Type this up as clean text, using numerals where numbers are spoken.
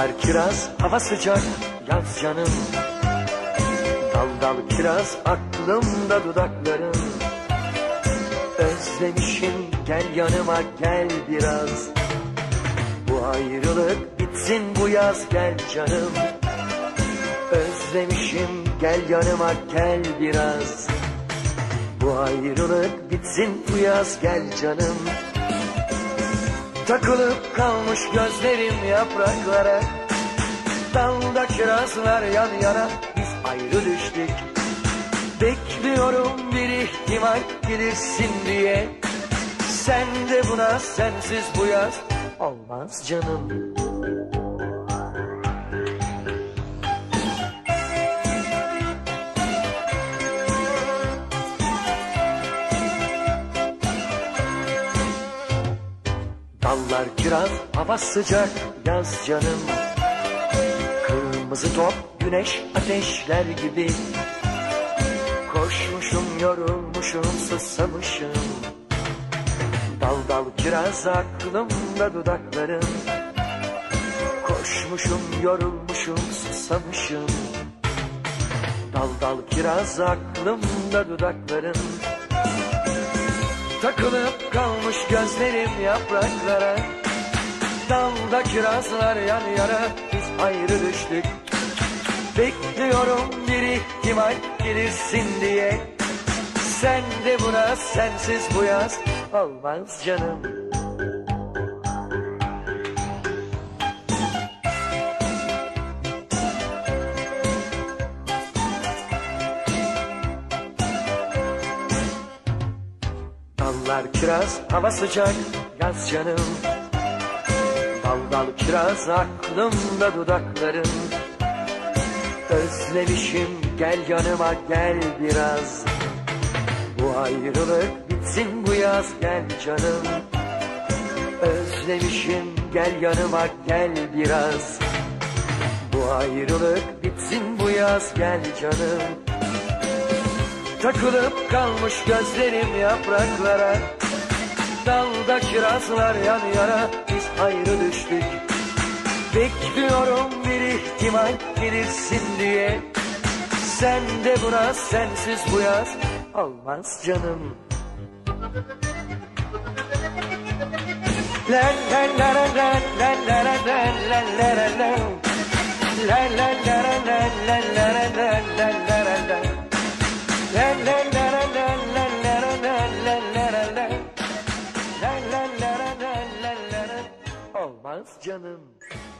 Dallar kiraz, hava sıcak, yaz canım. Dal dal kiraz, aklımda dudakların. Özlemişim, gel yanıma gel biraz. Bu ayrılık bitsin bu yaz, gel canım. Özlemişim, gel yanıma gel biraz. Bu ayrılık bitsin bu yaz, gel canım. Takılıp kalmış gözlerim yapraklara. Dalda kirazlar yan yana, biz ayrı düştük. Bekliyorum bir ihtimal gelirsin diye. Sen de buna sensiz bu yaz olmaz canım. Dallar kiraz, hava sıcak, yaz canım. Kırmızı top, güneş ateşler gibi. Koşmuşum, yorulmuşum, susamışım. Dal dal kiraz, aklımda dudakların. Koşmuşum, yorulmuşum, susamışım. Dal dal kiraz, aklımda dudakların. Takılıp kalmış gözlerim yapraklara. Dalda kirazlar yan yana, biz ayrı düştük. Bekliyorum bir ihtimal gelirsin diye. Sen de buna sensiz bu yaz olmaz canım. Dallar kiraz, hava sıcak, yaz canım. Dal dal kiraz, aklımda dudakların. Özlemişim, gel yanıma gel biraz. Bu ayrılık bitsin bu yaz, gel canım. Özlemişim, gel yanıma gel biraz. Bu ayrılık bitsin bu yaz, gel canım. Takılıp kalmış gözlerim yapraklara. Dalda kirazlar yan yana, biz ayrı düştük. Bekliyorum bir ihtimal gelirsin diye. Sen de buna sensiz bu yaz olmaz canım. La la la la la la la la la la la la. La la la la la la la la la la la la. La la la la la la la la la la la la. La la la la la la la la. Olmaz canım.